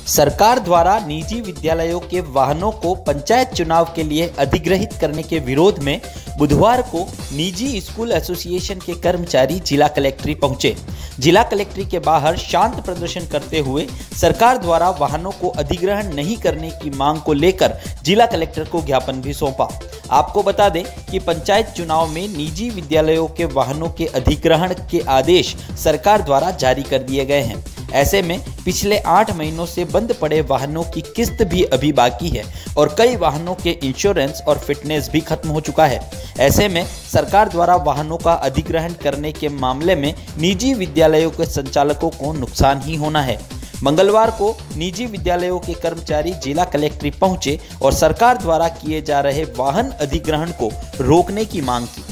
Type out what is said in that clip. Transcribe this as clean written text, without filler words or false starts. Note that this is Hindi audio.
सरकार द्वारा निजी विद्यालयों के वाहनों को पंचायत चुनाव के लिए अधिग्रहित करने के विरोध में बुधवार को निजी स्कूल एसोसिएशन के कर्मचारी जिला कलेक्ट्री पहुंचे। जिला कलेक्ट्री के बाहर शांत प्रदर्शन करते हुए सरकार द्वारा वाहनों को अधिग्रहण नहीं करने की मांग को लेकर जिला कलेक्टर को ज्ञापन भी सौंपा। आपको बता दें कि पंचायत चुनाव में निजी विद्यालयों के वाहनों के अधिग्रहण के आदेश सरकार द्वारा जारी कर दिए गए हैं। ऐसे में पिछले 8 महीनों से बंद पड़े वाहनों की किस्त भी अभी बाकी है और कई वाहनों के इंश्योरेंस और फिटनेस भी खत्म हो चुका है। ऐसे में सरकार द्वारा वाहनों का अधिग्रहण करने के मामले में निजी विद्यालयों के संचालकों को नुकसान ही होना है। मंगलवार को निजी विद्यालयों के कर्मचारी जिला कलेक्ट्री पहुंचे और सरकार द्वारा किए जा रहे वाहन अधिग्रहण को रोकने की मांग की।